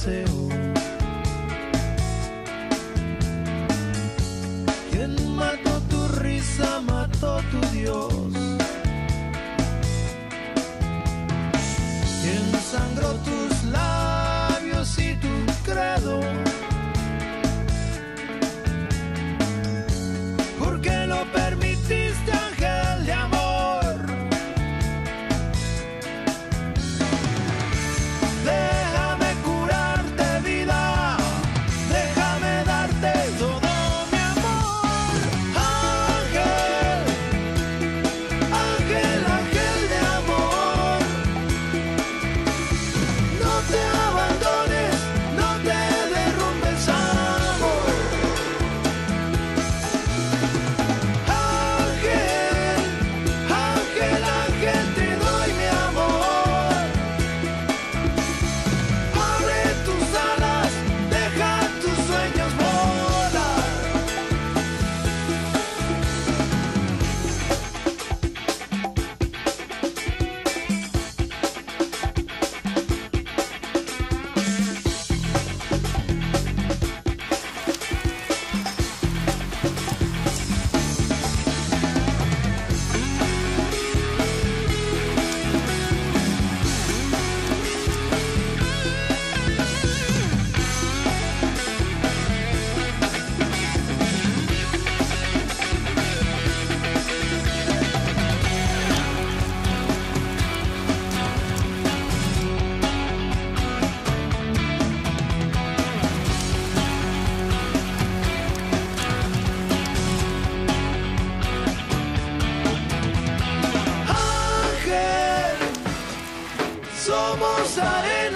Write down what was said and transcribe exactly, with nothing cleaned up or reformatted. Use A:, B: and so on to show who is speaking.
A: deseo. Quien mató tu risa, mató tu Dios. Quien sangró tus labios y tu credo. ¿Por qué lo permitiste, ángel de amor? Déjame curarte, vida, déjame darte todo mi amor. Ángel, ángel, ángel de amor. No te abandones, no te derrumbes, amor. Ángel, ángel, ángel, te doy mi amor. Abre tus alas, deja tus sueños volar. Ángel, somos arena.